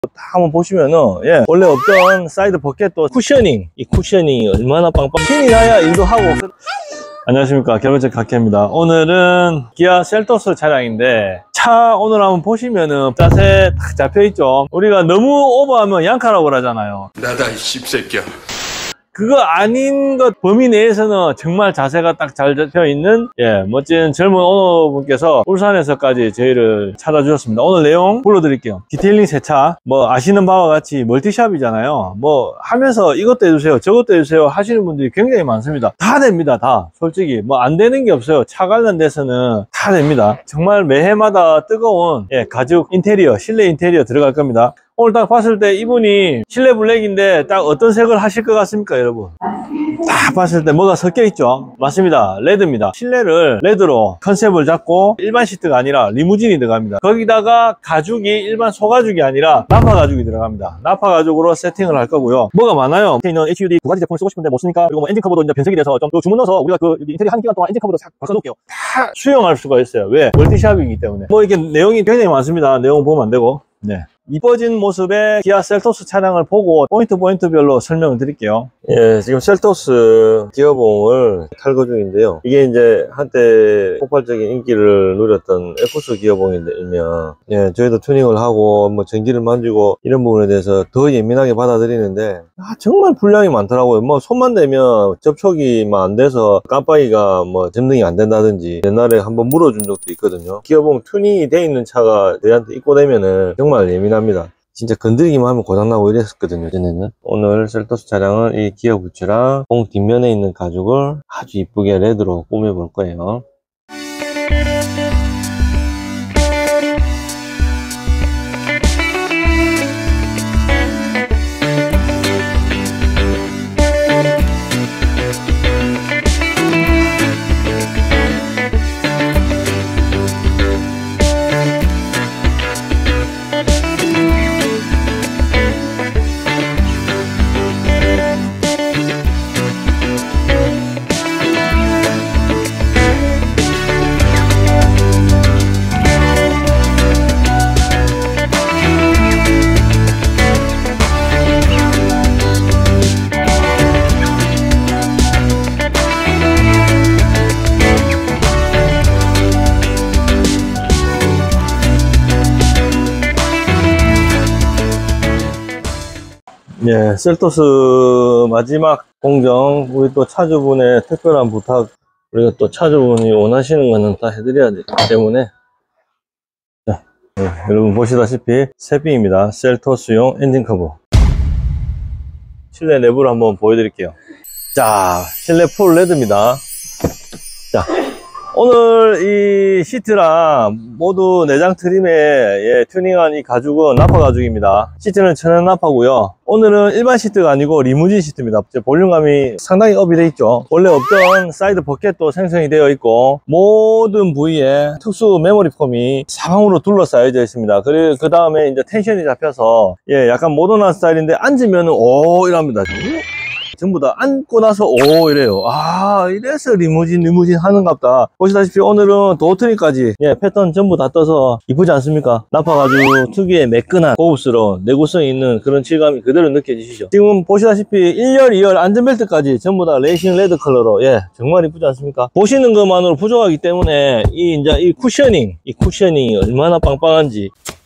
한번 보시면은, 예, 원래 없던 사이드 포켓도 쿠셔닝, 이 쿠셔닝이 얼마나 빵빵 힘이 나야 일도 하고. 안녕하십니까, 개발자 각혜입니다. 오늘은 기아 셀토스 차량인데, 차 오늘 한번 보시면은 자세 딱 잡혀있죠. 우리가 너무 오버하면 양카라고 그러잖아요. 나다 이 씹새끼야. 그거 아닌 것 범위 내에서는 정말 자세가 딱 잘 잡혀있는, 예, 멋진 젊은 오너분께서 울산에서까지 저희를 찾아주셨습니다. 오늘 내용 불러드릴게요. 디테일링 세차, 뭐 아시는 바와 같이 멀티샵이잖아요. 뭐 하면서 이것도 해주세요, 저것도 해주세요 하시는 분들이 굉장히 많습니다. 다 됩니다. 다 솔직히 뭐 안 되는 게 없어요. 차 관련돼서는 다 됩니다. 정말 매해마다 뜨거운, 예, 가죽 인테리어, 실내 인테리어 들어갈 겁니다. 오늘 딱 봤을 때 이분이 실내 블랙인데 딱 어떤 색을 하실 것 같습니까, 여러분? 딱 봤을 때 뭐가 섞여 있죠? 맞습니다. 레드입니다. 실내를 레드로 컨셉을 잡고 일반 시트가 아니라 리무진이 들어갑니다. 거기다가 가죽이 일반 소가죽이 아니라 나파 가죽이 들어갑니다. 나파 가죽으로 세팅을 할 거고요. 뭐가 많아요. 밑에 있는 HUD 두 가지 제품을 쓰고 싶은데 못 쓰니까, 그리고 뭐 엔진 커버도 이제 변색이 돼서 좀 주문 넣어서 우리가 그 인테리어 한 기간 동안 엔진 커버도 싹 바꿔놓을게요. 다 수용할 수가 있어요. 왜? 멀티샵이기 때문에. 뭐 이게 내용이 굉장히 많습니다. 내용 보면 안 되고. 네. 이뻐진 모습의 기아 셀토스 차량을 보고 포인트별로 설명을 드릴게요. 예, 지금 셀토스 기어봉을 탈거 중인데요. 이게 이제 한때 폭발적인 인기를 누렸던 에코스 기어봉인데, 일명, 예, 저희도 튜닝을 하고 뭐 전기를 만지고 이런 부분에 대해서 더 예민하게 받아들이는데, 정말 분량이 많더라고요. 뭐 손만 대면 접촉이 안 돼서 깜빡이가 뭐 점등이 안 된다든지, 옛날에 한번 물어준 적도 있거든요. 기어봉 튜닝이 돼 있는 차가 저희한테 입고 되면은 정말 예민합니다. 진짜 건드리기만 하면 고장나고 이랬었거든요, 전에는. 오늘 셀토스 차량은 이 기어 부츠랑 봉 뒷면에 있는 가죽을 아주 이쁘게 레드로 꾸며볼 거예요. 예, 셀토스 마지막 공정, 우리 또 차주분의 특별한 부탁, 우리가 또 차주분이 원하시는 거는 다 해드려야 되기 때문에. 자, 예, 여러분 보시다시피 새빙입니다. 셀토스용 엔진 커버. 실내 내부를 한번 보여드릴게요. 자, 실내 풀 레드입니다. 자, 오늘 이 시트랑 모두 내장 트림에, 예, 튜닝한 이 가죽은 나파 가죽입니다. 시트는 천연 나파고요. 오늘은 일반 시트가 아니고 리무진 시트입니다. 볼륨감이 상당히 업이 되어 있죠. 원래 없던 사이드 포켓도 생성이 되어 있고, 모든 부위에 특수 메모리 폼이 사방으로 둘러싸여져 있습니다. 그리고 그 다음에 이제 텐션이 잡혀서, 예, 약간 모던한 스타일인데 앉으면은 오 이랍니다. 전부 다 앉고 나서 오 이래요. 아, 이래서 리무진 하는갑다. 보시다시피 오늘은 도어트리까지, 예, 패턴 전부 다 떠서 이쁘지 않습니까? 나파가지고 특유의 매끈한 고급스러운 내구성 있는 그런 질감이 그대로 느껴지시죠. 지금 보시다시피 1열 2열 안전벨트까지 전부 다 레이싱 레드 컬러로, 예, 정말 이쁘지 않습니까? 보시는 것만으로 부족하기 때문에 이제 이 쿠셔닝이 얼마나 빵빵한지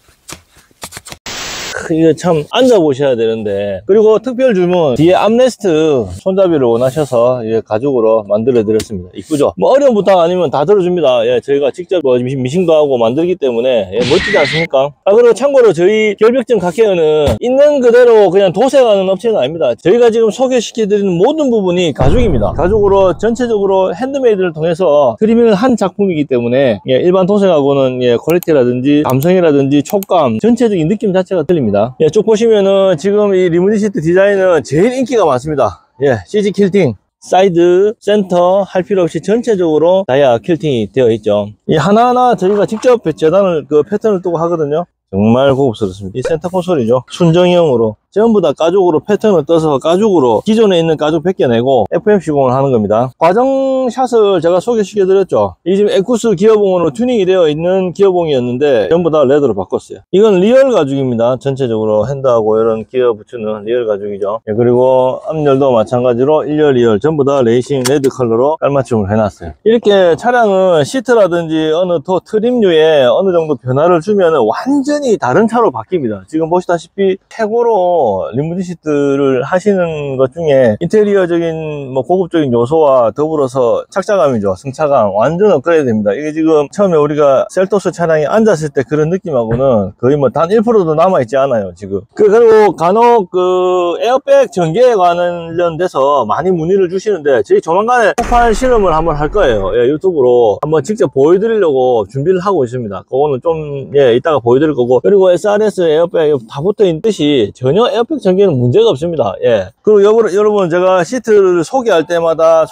이거 참 앉아보셔야 되는데. 그리고 특별 주문, 뒤에 암레스트 손잡이를 원하셔서, 예, 가죽으로 만들어 드렸습니다. 이쁘죠? 뭐 어려운 부탁 아니면 다 들어줍니다. 예, 저희가 직접 미싱도 하고 만들기 때문에, 예, 멋지지 않습니까? 그리고 참고로 저희 결벽증 각케어는 있는 그대로 그냥 도색하는 업체는 아닙니다. 저희가 지금 소개시켜 드리는 모든 부분이 가죽입니다. 가죽으로 전체적으로 핸드메이드를 통해서 트리밍을 한 작품이기 때문에, 예, 일반 도색하고는, 예, 퀄리티라든지 감성이라든지 촉감, 전체적인 느낌 자체가 틀립니다. 예, 쭉 보시면은 지금 이 리무진 시트 디자인은 제일 인기가 많습니다. 예, CG 퀼팅, 사이드, 센터 할 필요 없이 전체적으로 다이아 퀼팅이 되어 있죠. 이 하나하나 저희가 직접 재단을, 그 패턴을 뜨고 하거든요. 정말 고급스럽습니다. 이 센터 콘솔이죠. 순정형으로 전부 다 가죽으로 패턴을 떠서 가죽으로 기존에 있는 가죽 벗겨내고 FM 시공을 하는 겁니다. 과정샷을 제가 소개시켜 드렸죠. 이 지금 에쿠스 기어봉으로 튜닝이 되어 있는 기어봉이었는데 전부 다 레더로 바꿨어요. 이건 리얼 가죽입니다. 전체적으로 핸드하고 이런 기어 붙이는 리얼 가죽이죠. 예, 그리고 앞열도 마찬가지로 1열 2열 전부 다 레이싱 레드 컬러로 깔맞춤을 해놨어요. 이렇게 차량은 시트라든지 어느 트림류에 어느 정도 변화를 주면 완전히 다른 차로 바뀝니다. 지금 보시다시피 최고로 리무진 시트를 하시는 것 중에 인테리어적인 뭐 고급적인 요소와 더불어서 착자감이죠. 승차감 완전 업그레이드 됩니다. 이게 지금 처음에 우리가 셀토스 차량에 앉았을 때 그런 느낌하고는 거의 뭐 단 1%도 남아있지 않아요 지금. 그리고 간혹 그 에어백 전기에 관련돼서 많이 문의를 주시는데 저희 조만간에 폭발 실험을 한번 할 거예요. 예, 유튜브로 한번 직접 보여드리려고 준비를 하고 있습니다. 그거는 좀 이따가 보여드릴 거고, 그리고 SRS 에어백 다 붙어있듯이 전혀 에어백 전기는 문제가 없습니다. 예. 그리고 여러분 제가 시트를 소개할 때마다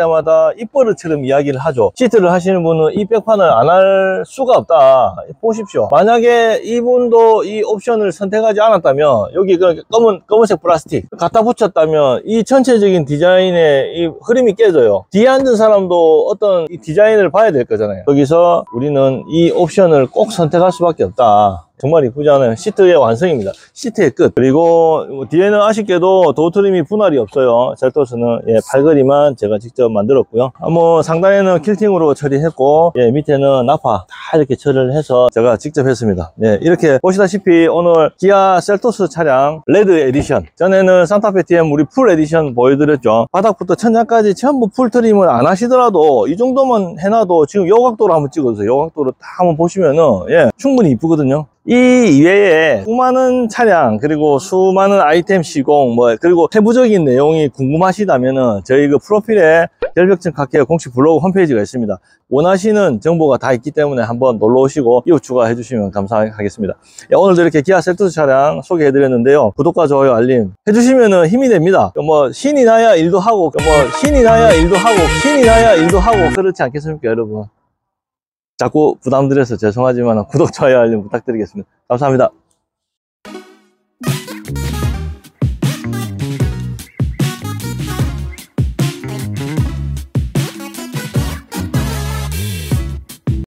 입버릇처럼 이야기를 하죠. 시트를 하시는 분은 이 백판을 안 할 수가 없다. 보십시오. 만약에 이분도 이 옵션을 선택하지 않았다면 여기 검은색 플라스틱 갖다 붙였다면 이 전체적인 디자인의 이 흐름이 깨져요. 뒤에 앉은 사람도 어떤 이 디자인을 봐야 될 거잖아요. 여기서 우리는 이 옵션을 꼭 선택할 수밖에 없다. 정말 이쁘지 않아요? 시트의 완성입니다. 시트의 끝. 그리고 뒤에는 아쉽게도 도어트림이 분할이 없어요. 셀토스는 팔걸이만 제가 직접 만들었고요. 뭐 상단에는 킬팅으로 처리했고 밑에는 나파 다 이렇게 처리를 해서 제가 직접 했습니다. 이렇게 보시다시피 오늘 기아 셀토스 차량 레드 에디션, 전에는 산타페 TM 우리 풀 에디션 보여드렸죠. 바닥부터 천장까지 전부 풀 트림을 안 하시더라도 이 정도만 해놔도 지금 요 각도로 한번 찍어주세요. 요 각도로 딱 한번 보시면은 충분히 이쁘거든요. 이 이외에 수많은 차량 그리고 수많은 아이템 시공 그리고 세부적인 내용이 궁금하시다면은 저희 그 프로필에 결벽증 카케어 공식 블로그 홈페이지가 있습니다. 원하시는 정보가 다 있기 때문에 한번 놀러 오시고 이웃 추가해 주시면 감사하겠습니다. 오늘도 이렇게 기아 셀토스 차량 소개해 드렸는데요. 구독과 좋아요 알림 해주시면은 힘이 됩니다. 신이 나야 일도 하고 신이 나야 일도 하고 그렇지 않겠습니까 여러분? 자꾸 부담드려서 죄송하지만 구독, 좋아요, 알림 부탁드리겠습니다. 감사합니다.